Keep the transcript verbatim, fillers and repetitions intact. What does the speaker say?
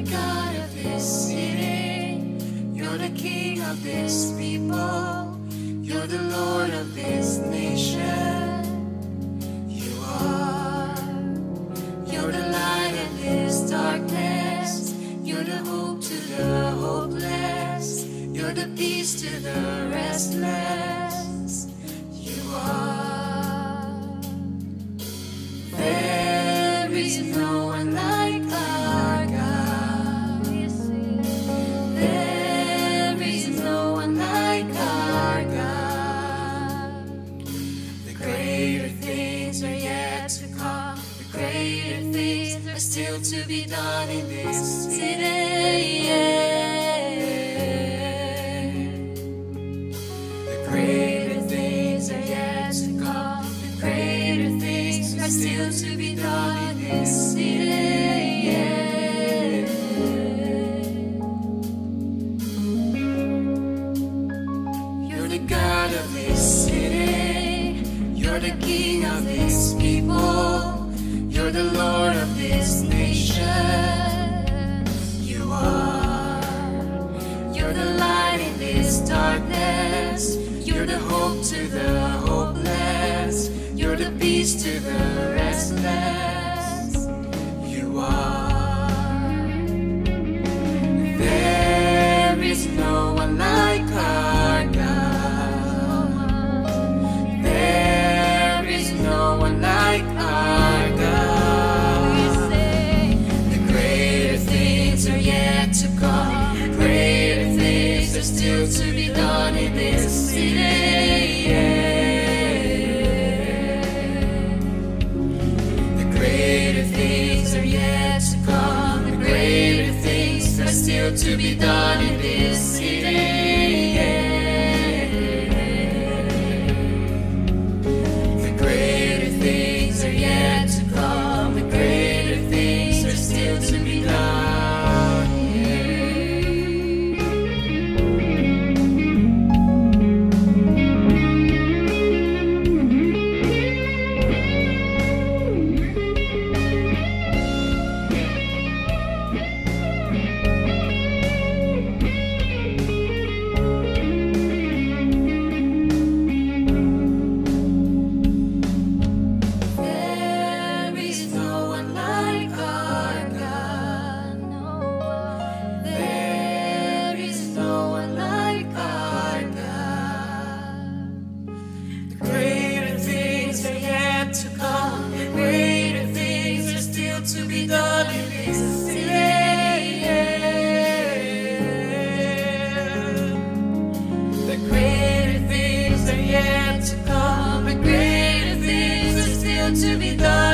the God of this city. You're the King of this people. You're the Lord of this nation. You are. You're the light in this darkness. You're the hope to the hopeless. You're the peace to the restless. You are. There is no one like our God. There is no one like our God. The greater things are yet to come. The greater things are still to be done in this city. The greater things are yet to come. The greater things are still to be done in this city. You're the God of this city. You're the King of this people. You're the Lord of this nation. You are. You're the light in this darkness. You're the hope to the hopeless. You're the peace to the restless. You are. There is no one like our God. There is no one like our God. The greater things are yet to come. The greater things are still to be done in this city. The greater things are yet to come. The greater things are still to be done in this city. The greater things are yet to come. The greater things are still to be done. There is no one like our God. There is no one like our God. The greater things are yet to come. The greater things are still to be done in this city. The greater things are yet to come. The greater things are still to be done.